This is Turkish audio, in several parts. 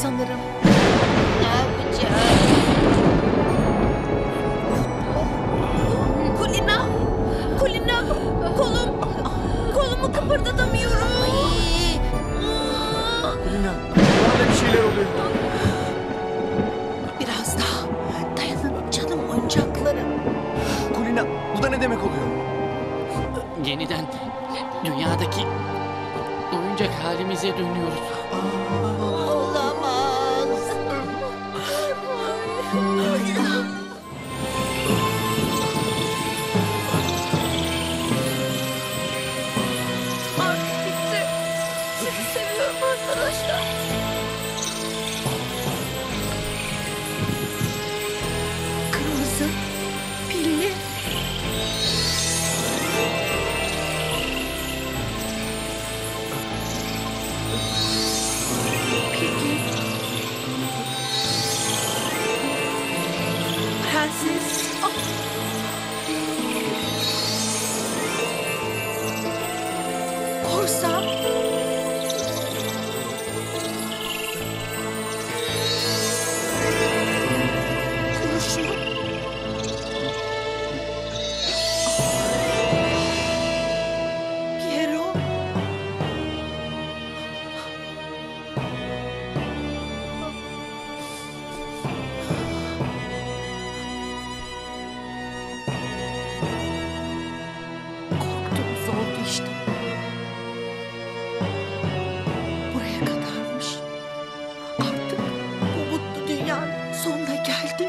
sanırım. Ne yapacağız? Kulina! Kulina! Kolumu kıpırdatamıyorum. Kulina, bana bir şeyler oluyor. Biraz daha. Dayanın canım oyuncaklarım. Kulina, bu da ne demek oluyor? Yeniden dünyadaki oyuncak halimize dönüyoruz. Olamaz. Artık bitti. Sizi seviyorum arkadaşlar. Kırmızı, pilli. Peki. Prenses. Korsan. Kurşun. Piero. Korktuğumuz oldu işte. Buraya kadarmış. Artık bu mutlu dünyanın sonuna geldik.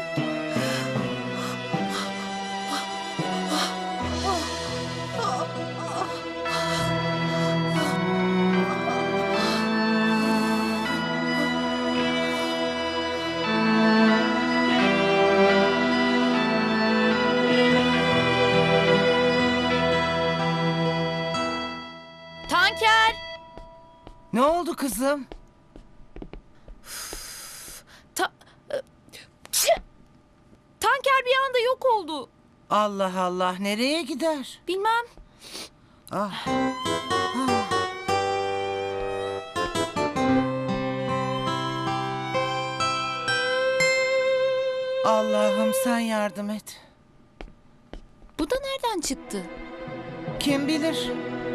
Tanker! Ne oldu kızım? Tanker bir anda yok oldu. Allah Allah, nereye gider? Bilmem. Ah. Allah'ım sen yardım et. Bu da nereden çıktı? Kim bilir?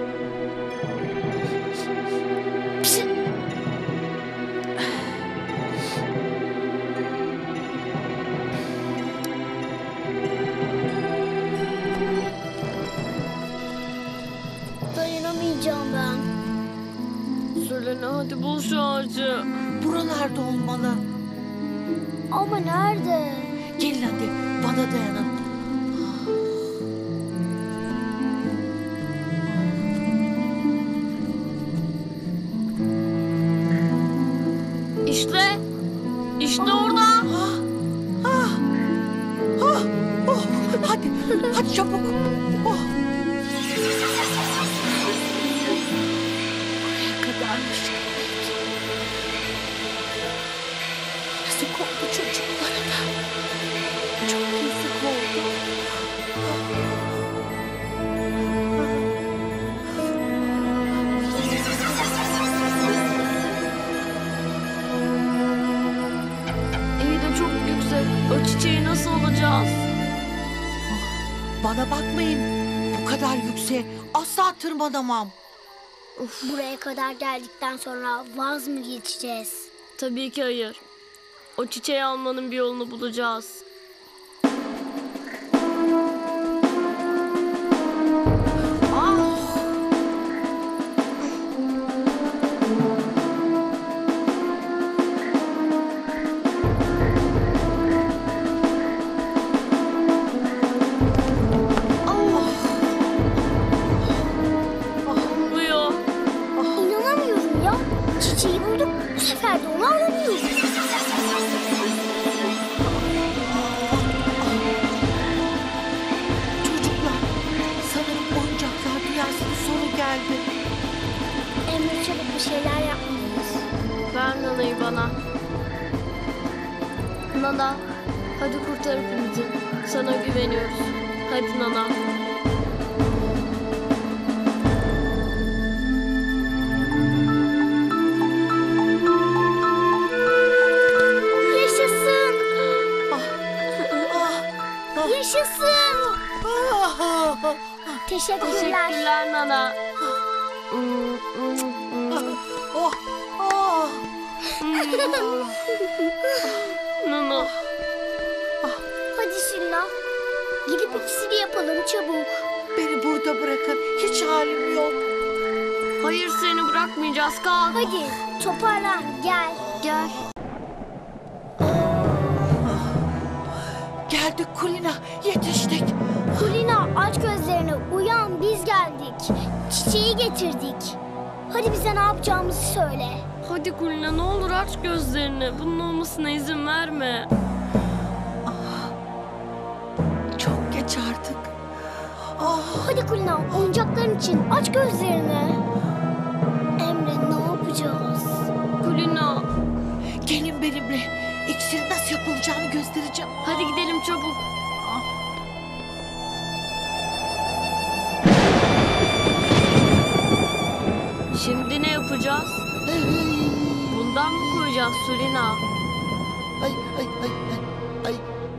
Dayanamayacağım ben. Söylene hadi bul şu ağacı. Buralarda olmalı. Ama nerede? Gelin hadi bana dayanın. İşte. İşte orada. Oh, hadi çabuk. Oh. Buraya kadarmış. Yazık oldu çocuklara da. Çok yazık oldu. İyi de çok yüksek. O çiçeği nasıl alacağız? Bana bakmayın. Bu kadar yükseğe asla tırmanamam. Buraya kadar geldikten sonra vaz mı geçeceğiz? Tabii ki hayır. O çiçeği almanın bir yolunu bulacağız. Olmuyor. İnanamıyorum ya. Çiçeği bulduk. Bu sefer de onu alamıyoruz. Çocuklar, sanırım oyuncaklar dünyasının sonu geldi. Emre çabuk bir şeyler yapmalıyız. Ver Nana'yı bana. Nana, hadi kurtar hepimizi. Sana güveniyoruz. Hadi Nana. Yaşasın. Teşekkürler. Teşekkürler Nana. Oh, oh. Nana. Hadi Şilla. Gidip iksiri yapalım çabuk. Beni burada bırakın. Hiç halim yok. Hayır seni bırakmayacağız kalk. Hadi toparlan gel. Gel. Geldik Kulina. Yetiştik. Kulina aç gözlerini uyan biz geldik. Çiçeği getirdik. Hadi bize ne yapacağımızı söyle. Hadi Kulina ne olur aç gözlerini. Bunun olmasına izin verme. Çok geç artık. Hadi Kulina oyuncakların için aç gözlerini. Emre ne yapacağız? Kulina. Gelin benimle. İksirin nasıl yapılacağını göstereceğim. Hadi gidelim çabuk. Şimdi ne yapacağız? Bundan mı koyacağız Sulina? Ay ay ay ay. Ay.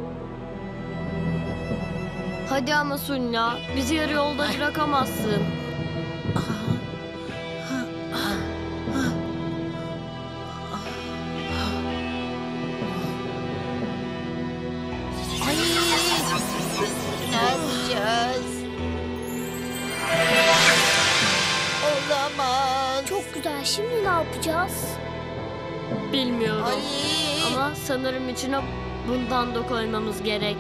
Hadi ama Sulina, bizi yarı yolda bırakamazsın. Ay. Ne yapacağız? Olamaz. Çok güzel şimdi ne yapacağız? Bilmiyorum. Ay. Ama sanırım içine bundan da koymamız gerek.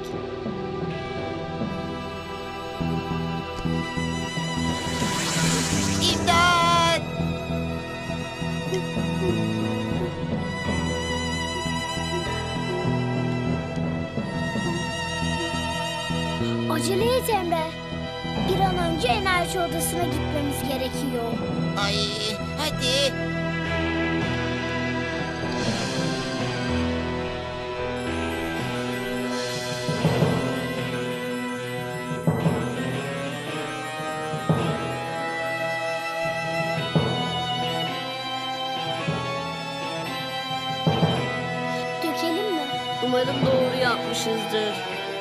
İmdat. Acele et Emre. Bir an önce enerji odasına gitmemiz gerekiyor. Ay hadi. Dökelim mi? Umarım doğru yapmışızdır.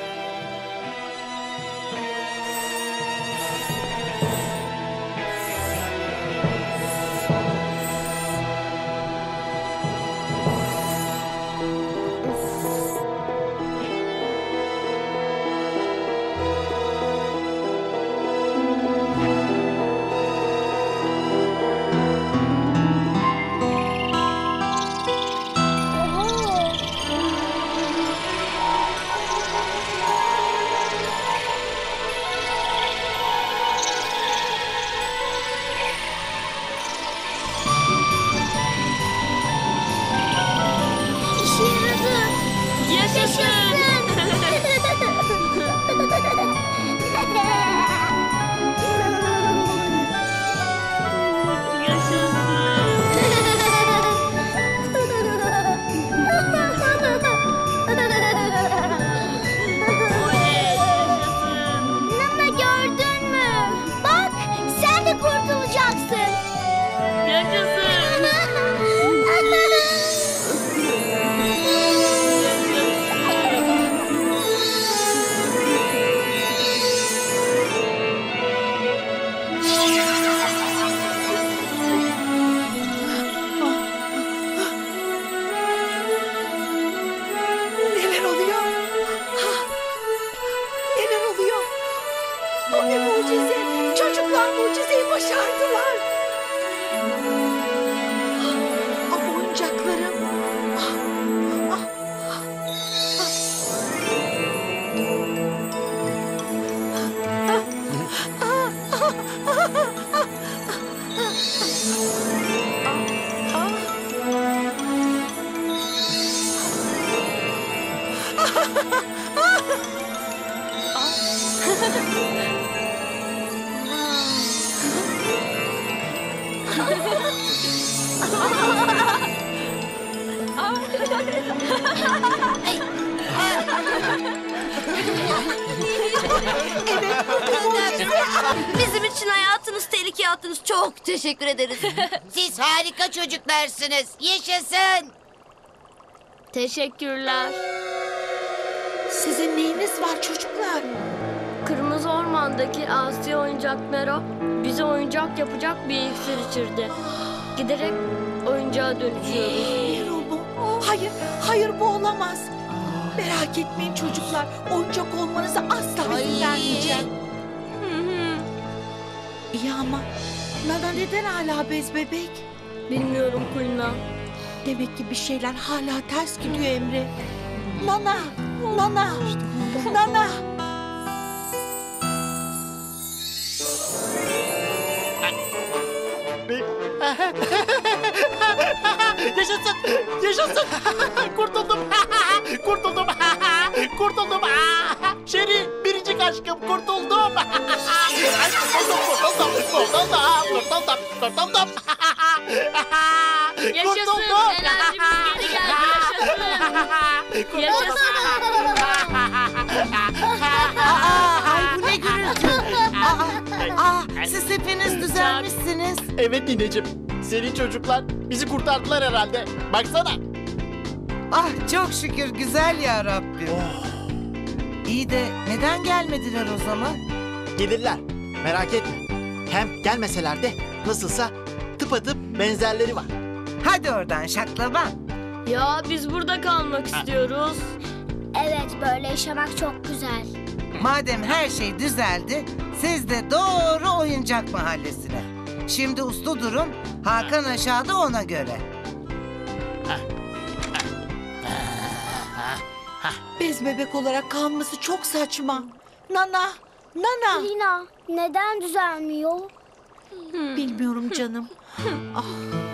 İşe yaradı. Yaşasın! Nana gördün mü? Bak sen de kurtulacaksın. Yaşasın! Neler oluyor? Neler oluyor? Bu bir mucize. Çocuklar mucizeyi başardılar. Ama oyuncaklarım. Bizim için hayatınız tehlikeye attınız. Çok teşekkür ederiz. Siz harika çocuklarsınız. Yaşasın. Teşekkürler. Sizin neyiniz var çocuklar? Kırmızı ormandaki asi oyuncak Mero bize oyuncak yapacak bir iksir içirdi. Giderek oyuncağa dönüşüyoruz. Erol mu? Hayır, hayır bu olamaz. Merak etmeyin çocuklar. Oyuncak olmanıza asla izin vermeyeceğim. İyi ama Nana neden hala bez bebek? Bilmiyorum Kulina. Demek ki bir şeyler hala ters gidiyor Emre. Nana, Nana, Nana. Yaşasın! Yaşasın! Kurtuldum! Kurtuldum! Kurtuldum! Şeri, biricik aşkım kurtuldum! Kurtuldum! Yaşasın! Enerjimiz geri geldi. Yaşasın! Ay bu ne gürültü. Siz hepiniz düzelmişsiniz. Evet nineciğim, senin çocuklar bizi kurtardılar herhalde. Baksana. Ah çok şükür güzel ya Rabbim. İyi de neden gelmediler o zaman? Gelirler, merak etme. Hem gelmeseler de nasılsa tıpatıp benzerleri var. Hadi oradan şaklaban. Ya biz burada kalmak istiyoruz. Evet, böyle yaşamak çok güzel. Madem her şey düzeldi, siz de doğru oyuncak mahallesine. Şimdi uslu durun, Hakan aşağıda ona göre. Bez bebek olarak kalması çok saçma. Nana, Nana. Lina, neden düzelmiyor? Bilmiyorum canım. Ah.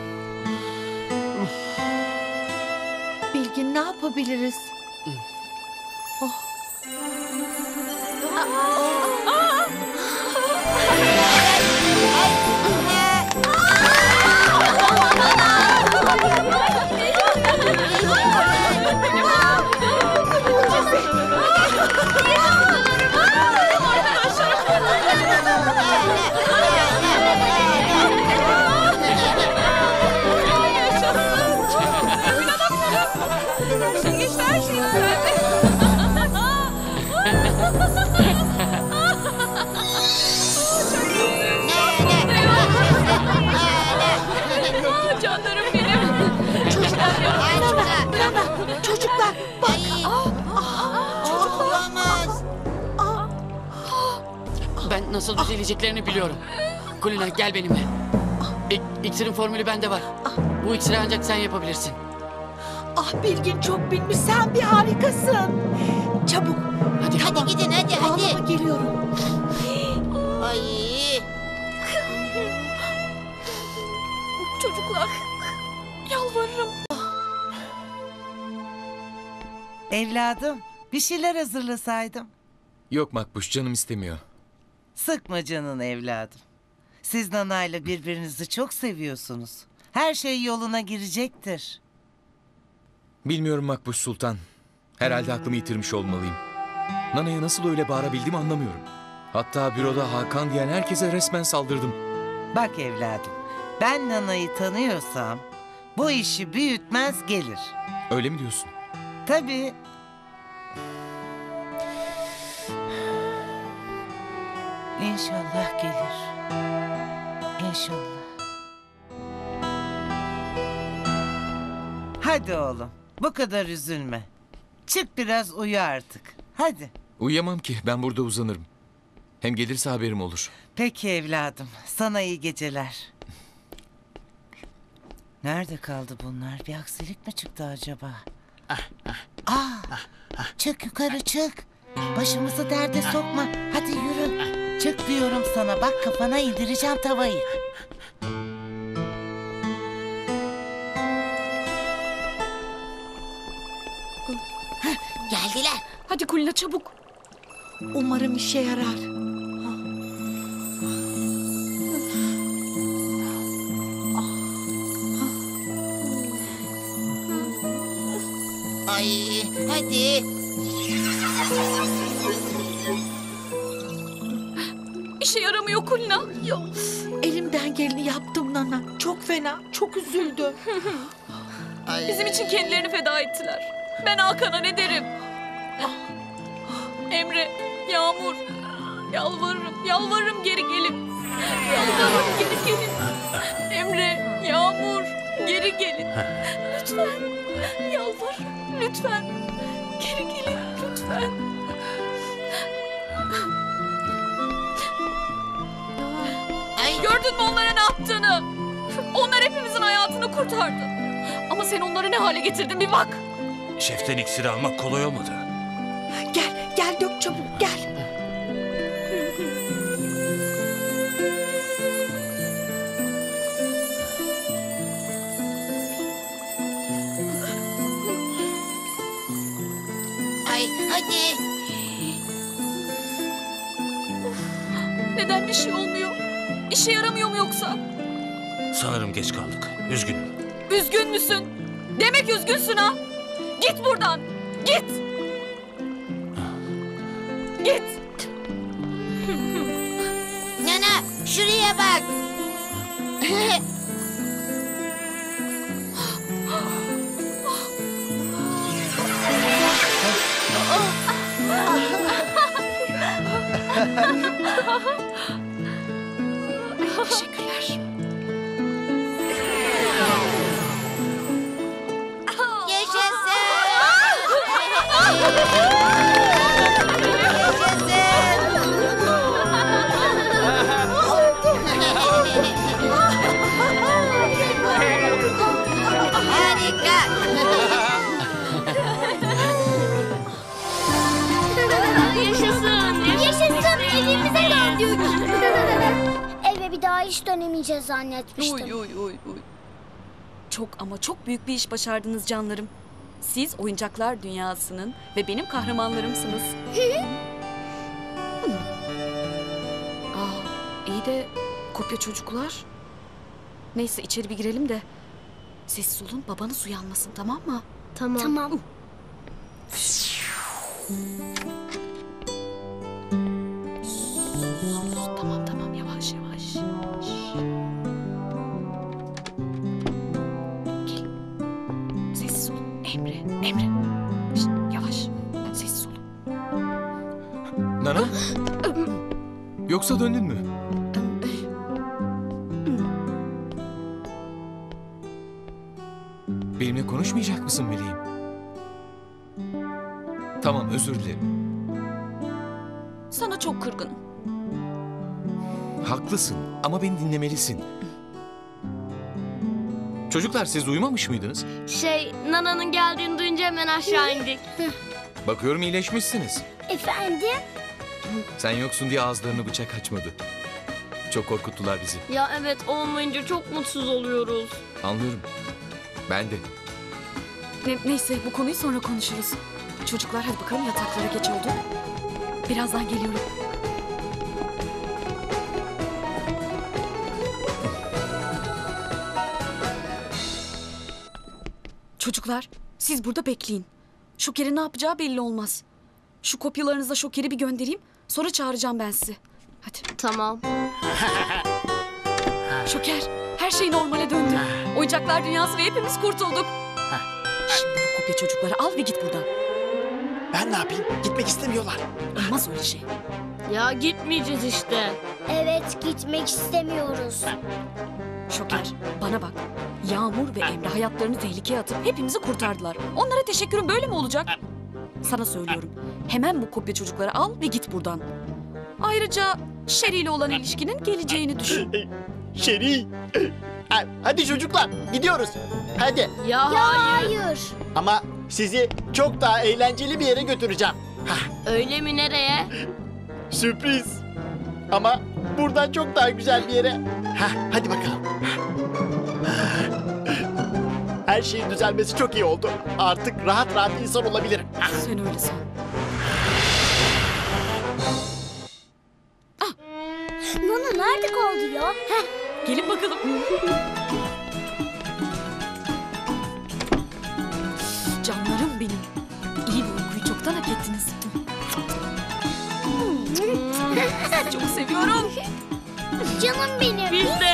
Bilgin ne yapabiliriz? Çocuklar bak. Ben nasıl düzeleceklerini biliyorum. Kulina gel benimle. İksirin formülü bende var. Bu iksiri ancak sen yapabilirsin. Ah Bilgin çok bilmiş. Sen bir harikasın. Çabuk. Hadi. Tamam. Gidin hadi Ağlama geliyorum. Ay. Çocuklar. Yalvarırım. Evladım, bir şeyler hazırlasaydım. Yok Makbuş, canım istemiyor. Sıkma canını evladım. Siz Nana'yla birbirinizi çok seviyorsunuz. Her şey yoluna girecektir. Bilmiyorum Makbuş Sultan. Herhalde aklımı yitirmiş olmalıyım. Nana'ya nasıl öyle bağırabildim anlamıyorum. Hatta büroda Hakan diyen herkese resmen saldırdım. Bak evladım, ben Nana'yı tanıyorsam bu işi büyütmez gelir. Öyle mi diyorsun? Tabii. İnşallah gelir. İnşallah. Hadi oğlum, bu kadar üzülme. Çık biraz uyu artık. Hadi. Uyuyamam ki, ben burada uzanırım. Hem gelirse haberim olur. Peki evladım, sana iyi geceler. Nerede kaldı bunlar? Bir aksilik mi çıktı acaba? Çık yukarı çık. Başımızı derde sokma. Hadi yürü. Çık diyorum sana. Bak kafana indireceğim tavayı. Geldiler. Hadi Kulina çabuk. Umarım işe yarar. Ay hadi. İşe yaramıyor Kulina. Yok. Elimden geleni yaptım Nana. Çok fena, çok üzüldüm. Ay. Bizim için kendilerini feda ettiler. Ben Hakan'a ne derim? Yalvarırım, yalvarırım geri gelin. Yalvarırım geri gelin. Emre, Yağmur, geri gelin. Lütfen, yalvarırım, lütfen. Geri gelin, lütfen. Gördün mü onlara ne yaptığını? Onlar hepimizin hayatını kurtardı. Ama sen onları ne hale getirdin bir bak. Şeften iksiri almak kolay olmadı. Gel, gel dök çabuk gel. Ay hadi. Neden bir şey olmuyor? İşe yaramıyor mu yoksa? Sanırım geç kaldık. Üzgünüm. Üzgün müsün? Demek üzgünsün ha? Git buradan. Git. Git. Nana şuraya bak. Teşekkürler. Yaşasın. Harika. Yaşasın. Yaşasın. Evimize döndük. Eve bir daha hiç dönemeyeceğiz zannetmiştim. Uy. Çok ama çok büyük bir iş başardınız canlarım. Siz oyuncaklar dünyasının ve benim kahramanlarımsınız. İyi de kopya çocuklar. Neyse içeri bir girelim de sessiz olun, babanız uyanmasın, tamam mı? Tamam. Tamam yavaş. Gel. Sessiz olun. Emre. Şişt, yavaş. Sessiz olun. Nana? Yoksa döndün mü? Benimle konuşmayacak mısın meleğim? Tamam, özür dilerim. Sana çok kırgınım. Haklısın ama beni dinlemelisin. Çocuklar, siz uyumamış mıydınız? Nana'nın geldiğini duyunca hemen aşağı indik. Bakıyorum iyileşmişsiniz. Efendim? Sen yoksun diye ağızlarını bıçak açmadı. Çok korkuttular bizi. Ya evet, olmayınca çok mutsuz oluyoruz. Anlıyorum. Ben de. Neyse bu konuyu sonra konuşuruz. Çocuklar hadi bakalım, yataklara geç oldu. Birazdan geliyorum. Çocuklar siz burada bekleyin. Şoker'in ne yapacağı belli olmaz. Şu kopyalarınızla Şoker'i bir göndereyim. Sonra çağıracağım ben sizi. Hadi. Tamam. Şoker, her şey normale döndü. Oyuncaklar dünyası ve hepimiz kurtulduk. Şimdi bu kopya çocukları al ve git buradan. Ben ne yapayım? Gitmek istemiyorlar. Olmaz öyle şey. Ya gitmeyeceğiz işte. Evet, gitmek istemiyoruz. Şoker, bana bak. Yağmur ve Emre hayatlarını tehlikeye atıp hepimizi kurtardılar. Onlara teşekkürüm böyle mi olacak? Sana söylüyorum. Hemen bu kopya çocukları al ve git buradan. Ayrıca Sherry ile olan ilişkinin geleceğini düşün. Şeri. Hadi çocuklar, gidiyoruz. Hadi. Ya hayır. Hayır. Ama sizi çok daha eğlenceli bir yere götüreceğim. Öyle mi, nereye? Sürpriz. Ama buradan çok daha güzel bir yere. Hadi bakalım. Her şeyin düzelmesi çok iyi oldu. Artık rahat rahat insan olabilirim. Sen öyle san. Nana nerede kaldı ya? Gelin bakalım. Canlarım benim. İyi bir uykuyu çoktan hak ettiniz. Sizi çok seviyorum. Canım benim. Biz de.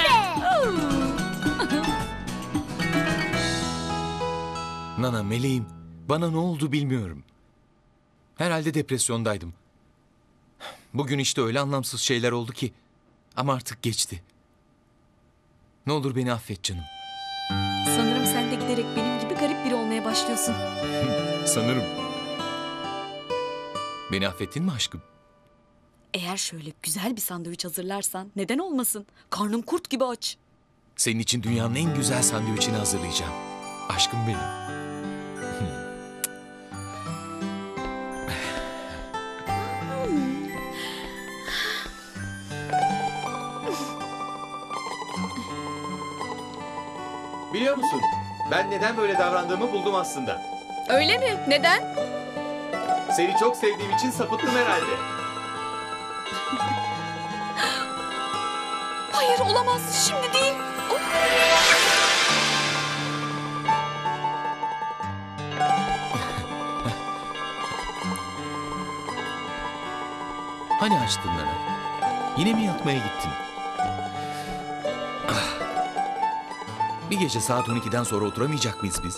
Nana, meleğim, bana ne oldu bilmiyorum. Herhalde depresyondaydım. Bugün işte öyle anlamsız şeyler oldu ki. Ama artık geçti. Ne olur beni affet canım. Sanırım sen de giderek benim gibi garip biri olmaya başlıyorsun. Sanırım. Beni affettin mi aşkım? Eğer şöyle güzel bir sandviç hazırlarsan neden olmasın? Karnım kurt gibi aç. Senin için dünyanın en güzel sandviçini hazırlayacağım. Aşkım benim. Biliyor musun? Ben neden böyle davrandığımı buldum aslında. Öyle mi? Neden? Seni çok sevdiğim için sapıttım herhalde. Hayır olamaz. Şimdi değil. Hani açtın Nana? Yine mi yatmaya gittin? Ah. Bir gece saat 12'den sonra oturamayacak mıyız biz?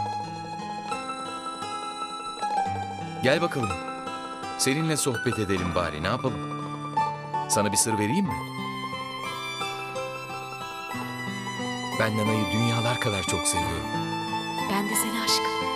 Gel bakalım. Seninle sohbet edelim bari. Ne yapalım? Sana bir sır vereyim mi? Ben Nana'yı dünyalar kadar çok seviyorum. Ben de seni aşkım.